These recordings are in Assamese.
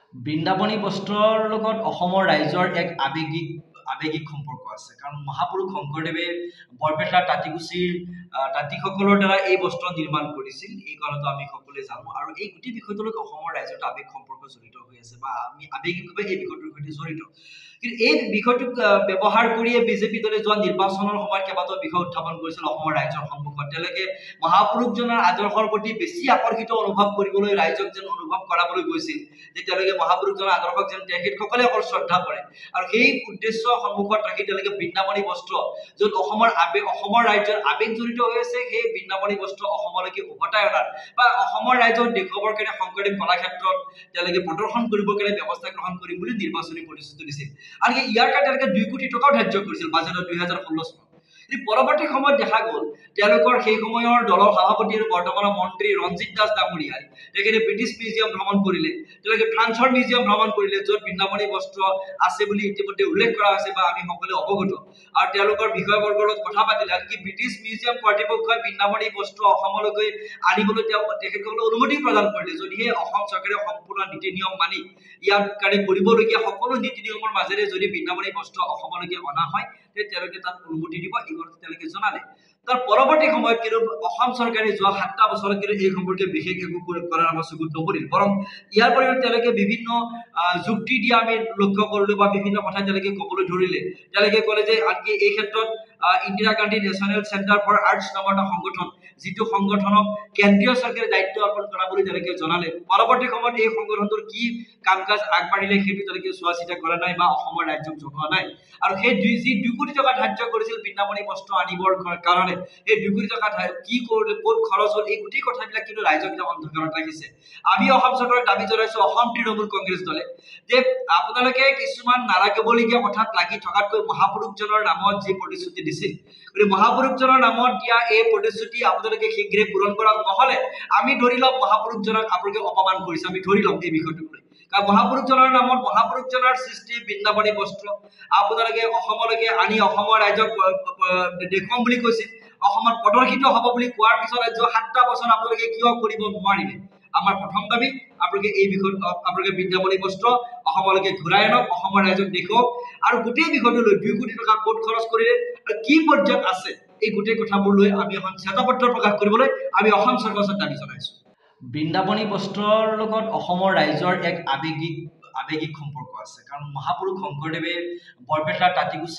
বৃন্দাবনী বস্ত্ৰৰ লগত অসমৰ ৰাইজৰ এক আৱেগিক সম্পৰ্ক আছে কাৰণ মহাপুৰুষ শংকৰদেৱে বৰপেটাৰ তাঁতীসকলৰ দ্বাৰা এই বস্ত্ৰ নিৰ্মাণ কৰিছিল। এই কথাটো আমি সকলোৱে জানো আৰু এই গোটেই বিষয়টোৰ লগত অসমৰ ৰাইজৰ আৱেগ সম্পৰ্ক জড়িত হৈ আছে বা আমি আৱেগিকভাৱে এই বিষয়টোৰ সৈতে জড়িত। কিন্তু এই বিষয়টোক ব্যৱহাৰ কৰিয়ে বিজেপি দলে যোৱা নিৰ্বাচনৰ সময়ত কেইবাটাও বিষয় উত্থাপন কৰিছিল অসমৰ ৰাইজৰ সন্মুখত। তেওঁলোকে মহাপুৰুষজনৰ আদৰ্শৰ প্ৰতি বেছি আকৰ্ষিত অনুভৱ কৰিবলৈ ৰাইজক যেন অনুভৱ কৰাবলৈ গৈছিল যে তেওঁলোকে মহাপুৰুষজনৰ আদৰ্শক যেন তেখেতসকলে অকল শ্ৰদ্ধা কৰে আৰু সেই উদ্দেশ্য সন্মুখত ৰাখি তেওঁলোকে বৃন্দাবনী বস্ত্ৰ য'ত অসমৰ ৰাজ্যৰ আৱেগ জড়িত হৈ আছে সেই বৃন্দাবনী বস্ত্ৰ অসমলৈকে উভতাই অনাৰ বা অসমৰ ৰাইজক দেখুৱাবৰ কাৰণে শংকৰদেৱ কলাক্ষেত্ৰত তেওঁলোকে প্ৰদৰ্শন কৰিবৰ কাৰণে ব্যৱস্থা গ্ৰহণ কৰিম বুলি নিৰ্বাচনী প্ৰতিশ্ৰুতি দিছিল। আনকি ইয়াৰ কাৰণে তেওঁলোকে 2 কোটি টকাও ধাৰ্য কৰিছিল বাজেটত 2016 চনত। পৰৱৰ্তী সময়ত দেখা গ'ল তেওঁলোকৰ সেই সময়ৰ দলৰ সভাপতি আৰু বৰ্তমানৰ মন্ত্ৰী ৰঞ্জিত দাস ডাঙৰীয়াই তেখেতে ব্ৰিটিছ মিউজিয়াম ভ্ৰমণ কৰিলে, তেওঁলোকে ফ্ৰান্সৰ মিউজিয়াম ভ্ৰমণ কৰিলে য'ত বৃন্দাবনী বস্ত্ৰ আছে বুলি ইতিমধ্যে উল্লেখ কৰা হৈছে বা আমি সকলোৱে অৱগত আৰু তেওঁলোকৰ বিষয়বৰ্গৰ লগত কথা পাতিলে। আনকি ব্ৰিটিছ মিউজিয়াম কৰ্তৃপক্ষই বৃন্দাবনী বস্ত্ৰ অসমলৈকে আনিবলৈ তেখেতসকলক অনুমতি প্ৰদান কৰিলে যদিহে অসম চৰকাৰে সম্পূৰ্ণ নীতি নিয়ম মানি ইয়াৰ কাৰণে কৰিবলগীয়া সকলো নীতি নিয়মৰ মাজেৰে যদি বৃন্দাবনী বস্ত্ৰ অসমলৈকে অনা হয় তেওঁলোকে তাত অনুমতি দিব এই কথা তেওঁলোকে জনালে। তাৰ পৰৱৰ্তী সময়ত কিন্তু অসম চৰকাৰে যোৱা 7টা বছৰত কিন্তু এই সম্পৰ্কে বিশেষ একো কৰাৰ আমাৰ চকুত নপৰিল, বৰং ইয়াৰ পৰিৱৰ্তে তেওঁলোকে বিভিন্ন যুক্তি দিয়া আমি লক্ষ্য কৰিলো বা বিভিন্ন কথা তেওঁলোকে ক'বলৈ ধৰিলে। তেওঁলোকে ক'লে যে আনকি এই ক্ষেত্ৰত Indira Gandhi National Centre for Arts নামৰ এটা সংগঠন যিটো সংগঠনক কেন্দ্ৰীয় চৰকাৰে দায়িত্ব অৰ্পণ কৰা বুলি তেওঁলোকে জনালে। পৰৱৰ্তী সময়ত এই সংগঠনটোৰ কি কাম কাজ আগবাঢ়িলে সেইটো তেওঁলোকে চোৱা চিতা কৰা নাই বা অসমৰ ৰাজ্যক জনোৱা নাই আৰু সেই 2 কোটি টকা ধাৰ্য কৰিছিল বৃন্দাবনী বস্ত্ৰ আনিবৰ কাৰণে এই 2 কোটি টকা কি কৰিলে ক'ত খৰচ হ'ল এই গোটেই কথাবিলাক কিন্তু ৰাইজক অন্ধকাৰত ৰাখিছে। আমি অসম চৰকাৰক দাবী জনাইছো অসম তৃণমূল কংগ্ৰেছ দলে যে আপোনালোকে কিছুমান নালাগিবলগীয়া কথাত লাগি থকাতকৈ মহাপুৰুষজনৰ নামত যি প্ৰতিশ্ৰুতি দিছিল মহাপুৰুষজনৰ নামত দিয়া এই প্ৰতিশ্ৰুতি আপোনালোকে শীঘ্ৰে পূৰণ কৰক, নহলে আমি ধৰি লওক মহাপুৰুষজনক আপোনালোকে অপমান কৰিছে, আমি ধৰি লওক এই বিষয়টোক লৈ। কাৰণ মহাপুৰুষজনৰ নামত মহাপুৰুষজনৰ সৃষ্টি বৃন্দাবনী বস্ত্ৰ আপোনালোকে অসমলৈকে আনি অসমৰ ৰাইজক দেখুৱাম বুলি কৈছিল, অসমত প্ৰদৰ্শিত হ'ব বুলি কোৱাৰ পিছত যোৱা 7টা বছৰ আপোনালোকে কিয় কৰিব নোৱাৰিলে? আমাৰ প্ৰথম দাবী আপোনালোকে এই বিষয়ত আপোনালোকে বৃন্দাবনী বস্ত্ৰ অসমলৈকে ঘূৰাই আনক, অসমৰ ৰাইজক দেখুৱাওক আৰু গোটেই বিষয়টো লৈ 2 কোটি টকা ক'ত খৰচ কৰিলে আৰু কি পৰ্যায়ত আছে এই গোটেই কথাবোৰ লৈ আমি এখন শ্বেতপত্ৰ প্ৰকাশ কৰিবলৈ আমি অসম চৰকাৰৰ দাবী জনাইছো। বৃন্দাবনী বস্ত্ৰৰ লগত অসমৰ ৰাইজৰ এক আৱেগিক সম্পৰ্ক আছে কাৰণ মহাপুৰুষ শংকৰদেৱে বৰপেটাৰ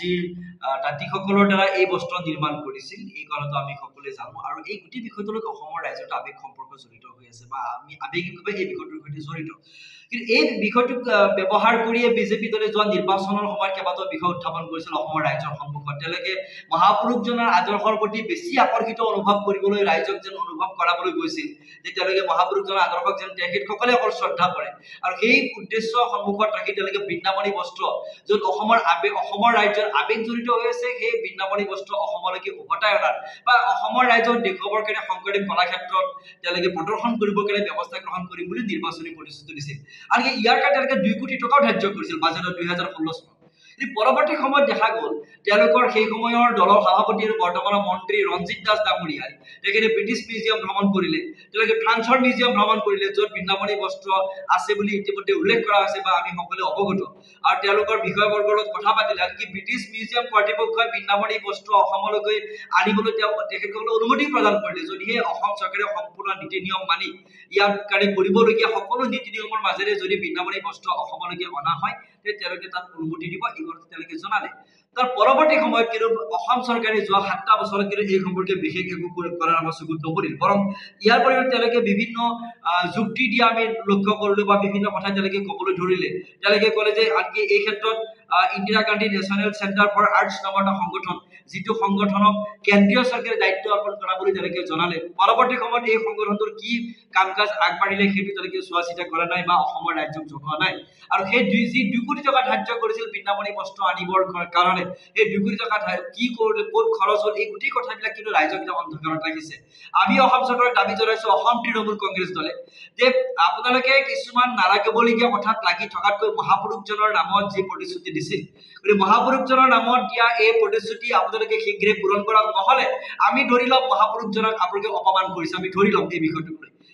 তাঁতীসকলৰ দ্বাৰা এই বস্ত্ৰ নিৰ্মাণ কৰিছিল। এই কথাটো আমি সকলোৱে জানো আৰু এই গোটেই বিষয়টোৰ লগত অসমৰ ৰাইজৰ আৱেগ সম্পৰ্ক জড়িত হৈ আছে বা আমি আৱেগিকভাৱে এই বিষয়টোৰ সৈতে জড়িত। কিন্তু এই বিষয়টোক ব্যৱহাৰ কৰিয়ে বিজেপি দলে যোৱা নিৰ্বাচনৰ সময়ত কেইবাটাও বিষয় উত্থাপন কৰিছিল অসমৰ ৰাইজৰ সন্মুখত। তেওঁলোকে মহাপুৰুষজনৰ আদৰ্শৰ প্ৰতি বেছি আকৰ্ষিত অনুভৱ কৰিবলৈ ৰাইজক যেন অনুভৱ কৰাবলৈ গৈছিল যে তেওঁলোকে মহাপুৰুষজনৰ আদৰ্শক যেন তেখেতসকলে অকল শ্ৰদ্ধা কৰে আৰু সেই উদ্দেশ্য সন্মুখত ৰাখি তেওঁলোকে বৃন্দাবনী বস্ত্ৰ য'ত অসমৰ ৰাজ্যৰ আৱেগ জড়িত হৈ আছে সেই বৃন্দাবনী বস্ত্ৰ অসমলৈকে উভতাই অনাৰ বা অসমৰ ৰাইজক দেখুৱাবৰ কাৰণে শংকৰদেৱ কলাক্ষেত্ৰত তেওঁলোকে প্ৰদৰ্শন কৰিবৰ কাৰণে ব্যৱস্থা গ্ৰহণ কৰিম বুলি নিৰ্বাচনী প্ৰতিশ্ৰুতি দিছিল। আনকি ইয়াৰ কাৰণে তেওঁলোকে 2 কোটি টকাও ধাৰ্য কৰিছিল বাজেটত 2016 চনত। পৰৱৰ্তী সময়ত দেখা গ'ল তেওঁলোকৰ সেই সময়ৰ দলৰ সভাপতি আৰু বৰ্তমানৰ মন্ত্ৰী ৰঞ্জিত দাস ডাঙৰীয়াই তেখেতে ব্ৰিটিছ মিউজিয়াম ভ্ৰমণ কৰিলে, তেওঁলোকে ফ্ৰান্সৰ মিউজিয়াম ভ্ৰমণ কৰিলে য'ত বৃন্দাবনী বস্ত্ৰ আছে বুলি ইতিমধ্যে উল্লেখ কৰা হৈছে বা আমি সকলোৱে অৱগত আৰু তেওঁলোকৰ বিষয়বৰ্গৰ লগত কথা পাতিলে। আনকি ব্ৰিটিছ মিউজিয়াম কৰ্তৃপক্ষই বৃন্দাবনী বস্ত্ৰ অসমলৈকে আনিবলৈ তেখেতসকলক অনুমতি প্ৰদান কৰিলে যদিহে অসম চৰকাৰে সম্পূৰ্ণ নীতি নিয়ম মানি ইয়াৰ কাৰণে কৰিবলগীয়া সকলো নীতি নিয়মৰ মাজেৰে যদি বৃন্দাবনী বস্ত্ৰ অসমলৈকে অনা হয় তেওঁলোকে তাত অনুমতি দিব এই কথা তেওঁলোকে জনালে। তাৰ পৰৱৰ্তী সময়ত কিন্তু অসম চৰকাৰে যোৱা 7টা বছৰত কিন্তু এই সম্পৰ্কে বিশেষ একো কৰাৰ আমাৰ চকুত নপৰিল, বৰং ইয়াৰ পৰিৱৰ্তে তেওঁলোকে বিভিন্ন যুক্তি দিয়া আমি লক্ষ্য কৰিলো বা বিভিন্ন কথা তেওঁলোকে ক'বলৈ ধৰিলে। তেওঁলোকে ক'লে যে আনকি এই ক্ষেত্ৰত Indira Gandhi National Centre for Arts নামৰ এটা সংগঠন যিটো সংগঠনক কেন্দ্ৰীয় চৰকাৰে দায়িত্ব অৰ্পণ কৰা বুলি তেওঁলোকে জনালে। পৰৱৰ্তী সময়ত এই সংগঠনটোৰ কি কাম কাজ আগবাঢ়িলে সেইটো তেওঁলোকে চোৱা চিতা কৰা নাই বা অসমৰ ৰাজ্যক জনোৱা নাই আৰু সেই 2 কোটি টকা ধাৰ্য কৰিছিল বৃন্দাবনী বস্ত্ৰ আনিবৰ কাৰণে এই 2 কোটি টকা কি কৰিলে ক'ত খৰচ হ'ল এই গোটেই কথাবিলাক কিন্তু ৰাইজক অন্ধকাৰত ৰাখিছে। আমি অসম চৰকাৰক দাবী জনাইছো অসম তৃণমূল কংগ্ৰেছ দলে যে আপোনালোকে কিছুমান নালাগিবলগীয়া কথাত লাগি থকাতকৈ মহাপুৰুষজনৰ নামত যি প্ৰতিশ্ৰুতি দিছিল মহাপুৰুষজনৰ নামত দিয়া এই প্ৰতিশ্ৰুতি আপোনালোকে শীঘ্ৰে পূৰণ কৰক, নহলে আমি ধৰি লওক মহাপুৰুষজনক আপোনালোকে অপমান কৰিছে, আমি ধৰি লওক এই বিষয়টোক লৈ।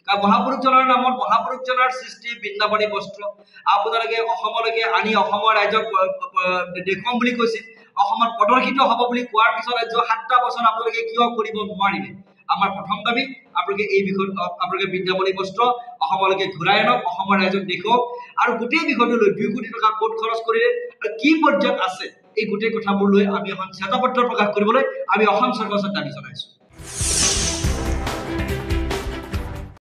কাৰণ মহাপুৰুষজনৰ নামত মহাপুৰুষজনৰ সৃষ্টি বৃন্দাবনী বস্ত্ৰ আপোনালোকে অসমলৈকে আনি অসমৰ ৰাইজক দেখুৱাম বুলি কৈছিল অসমত প্ৰদৰ্শিত হ'ব বুলি কোৱাৰ পিছত আজি 7টা বছৰ আপোনালোকে কিয় কৰিব নোৱাৰিলে আমাৰ প্ৰথম দাবী আপোনালোকে এই বিষয়ত আপোনালোকে বৃন্দাবনী বস্ত্ৰ অসমলৈকে ঘূৰাই আনক অসমৰ ৰাইজক দেখুৱাওক আৰু গোটেই বিষয়টো লৈ 2 কোটি টকা ক'ত খৰচ কৰিলে আৰু কি পৰ্যায়ত আছে এই গোটেই কথাবোৰ লৈ আমি এখন শ্বেতপত্ৰ প্ৰকাশ কৰিবলৈ আমি অসম চৰকাৰৰ দাবী জনাইছো